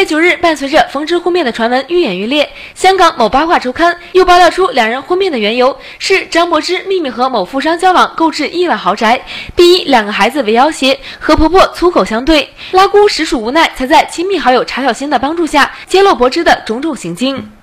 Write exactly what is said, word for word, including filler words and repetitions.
九日，伴随着冯芝婚变的传闻愈演愈烈，香港某八卦周刊又爆料出两人婚变的缘由是张柏芝秘密和某富商交往，购置亿万豪宅，并以两个孩子为要挟，和婆婆粗口相对。拉姑实属无奈，才在亲密好友查小欣的帮助下揭露柏芝的种种行径。